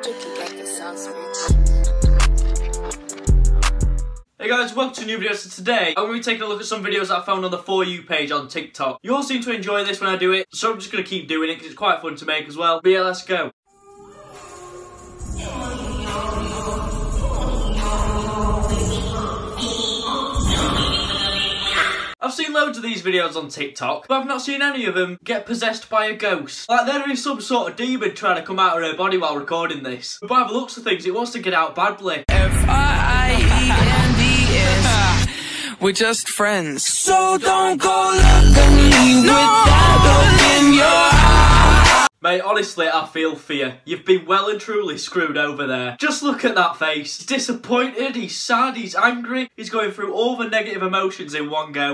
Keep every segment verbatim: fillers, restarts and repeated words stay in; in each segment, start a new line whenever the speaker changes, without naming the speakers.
Hey guys, welcome to a new video. So today, I'm going to be taking a look at some videos that I found on the For You page on TikTok. You all seem to enjoy this when I do it, so I'm just going to keep doing it because it's quite fun to make as well. But yeah, let's go. I've seen loads of these videos on TikTok, but I've not seen any of them get possessed by a ghost. Like there is some sort of demon trying to come out of her body while recording this. But by the looks of things, it wants to get out badly.
F I E N D S We're just friends. So don't go look at me with that look in your eye.
Mate, honestly, I feel for you. You've been well and truly screwed over there. Just look at that face. He's disappointed, he's sad, he's angry. He's going through all the negative emotions in one go.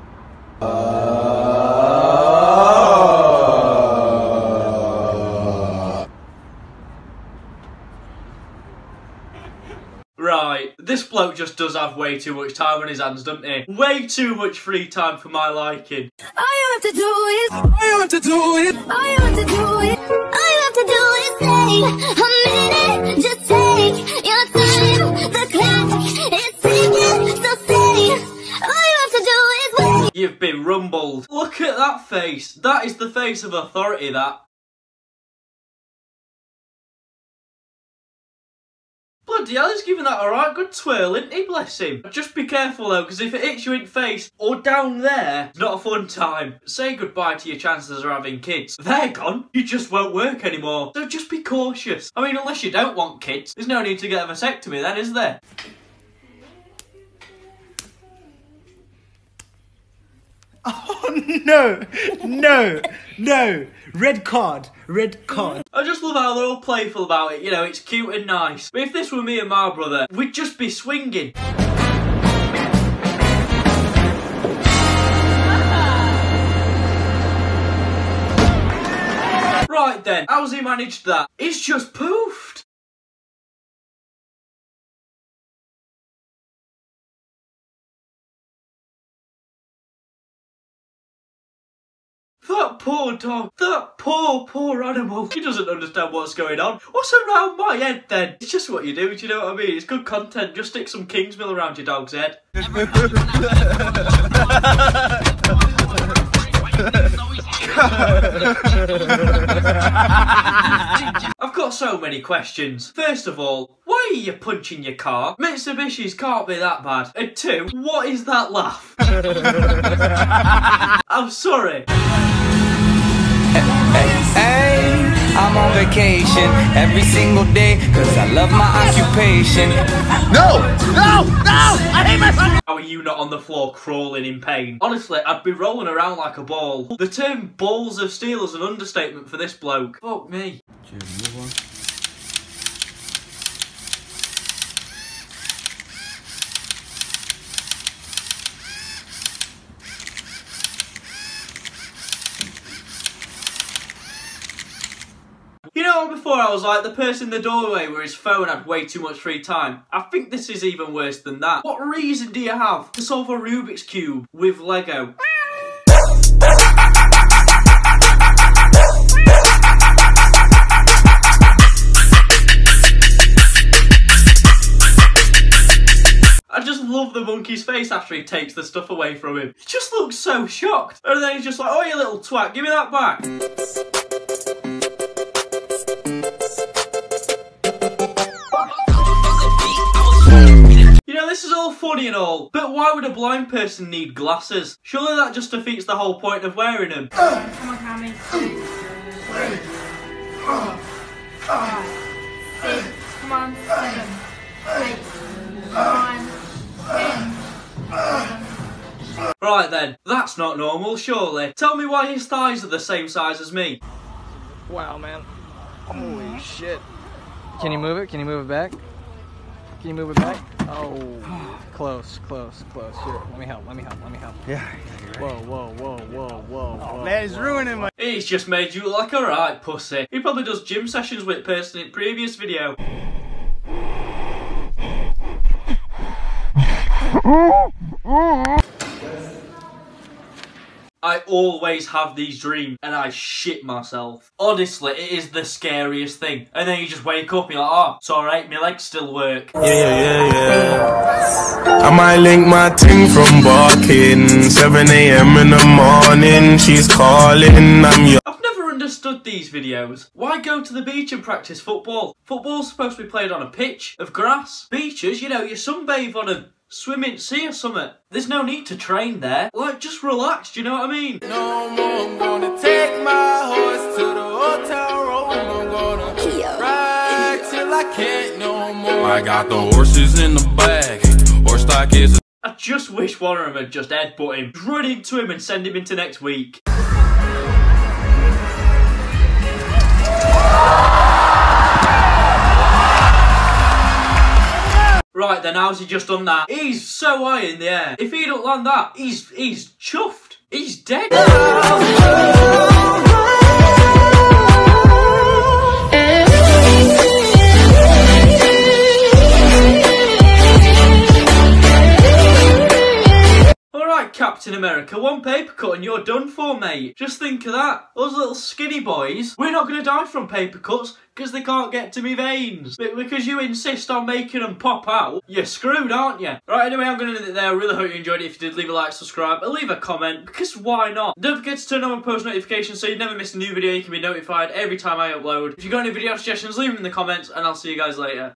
Right, this bloke just does have way too much time on his hands, doesn't he? Way too much free time for my liking.
All you have to do is,
All you have to do is,
all you have to do is, all you have to do is take a minute, just take your time. The clock is ticking, so stay. All you have to do is wait.
You've been rumbled. Look at that face. That is the face of authority, that. Bloody hell, he's giving that alright good twirl, isn't he? Bless him. Just be careful though, because if it hits you in the face or down there, it's not a fun time. Say goodbye to your chances of having kids. They're gone. You just won't work anymore. So just be cautious. I mean, unless you don't want kids, there's no need to get a vasectomy then, is there?
Oh no, no, no, red card, red card.
I just love how they're all playful about it, you know, it's cute and nice. But if this were me and my brother, we'd just be swinging. Right then, how's he managed that? It's just poofed. That poor dog, that poor, poor animal. He doesn't understand what's going on. What's around my head then? It's just what you do, do you know what I mean? It's good content, just stick some Kingsmill around your dog's head. I've got so many questions. First of all, why are you punching your car? Mitsubishi's can't be that bad. And two, what is that laugh? I'm sorry.
Hey, I'm on vacation every single day, cause I love my occupation.
No! No! No! I hate myself!
How are you not on the floor crawling in pain? Honestly, I'd be rolling around like a ball. The term balls of steel is an understatement for this bloke. Fuck me. You know, before I was like the person in the doorway where his phone had way too much free time. I think this is even worse than that. What reason do you have to solve a Rubik's Cube with Lego? I just love the monkey's face after he takes the stuff away from him. He just looks so shocked. And then he's just like, oh, you little twat, give me that back. You know, this is all funny and all, but why would a blind person need glasses? Surely that just defeats the whole point of wearing them.
Come on, Cammy. Five, six, come on, seven, eight, nine, ten, eleven.
Right then, that's not normal, surely. Tell me why his thighs are the same size as me.
Wow, man. Holy shit. Can you move it? Can you move it back? Can you move it back? Oh, close, close, close. Here, let me help, let me help, let me help.
Yeah, you're right.
Whoa, whoa, whoa, whoa, whoa,
Oh
whoa.
man, it's ruining my...
He's just made you look like a right pussy. He probably does gym sessions with person in previous video. I always have these dreams and I shit myself. Honestly, it is the scariest thing. And then you just wake up and you're like, oh, it's alright, my legs still work.
Yeah, yeah, yeah. I might link my ting from barking. seven A M in the morning, she's calling, I'm young.
I've never understood these videos. Why go to the beach and practice football? Football's supposed to be played on a pitch of grass. Beaches, you know, you sunbathe on a swimming sea or something. There's no need to train there. Like, just relax, do you know what I mean?
No more, I'm gonna take my horse to the hotel room. I'm gonna ride till I can't no more. I got the horses in the bag. Horse stock is.
I just wish one of them had just headbutt him, run into him and send him into next week. Right then, how's he just done that? He's so high in the air. If he don't land that, he's he's chuffed. He's dead. Alright, Captain America, one paper cut and you're done for, mate. Just think of that. Those little skinny boys, we're not going to die from paper cuts because they can't get to me veins. But because you insist on making them pop out, you're screwed, aren't you? Right, anyway, I'm going to end it there. I really hope you enjoyed it. If you did, leave a like, subscribe, and leave a comment, because why not? Don't forget to turn on my post notifications so you never miss a new video. You can be notified every time I upload. If you've got any video suggestions, leave them in the comments, and I'll see you guys later.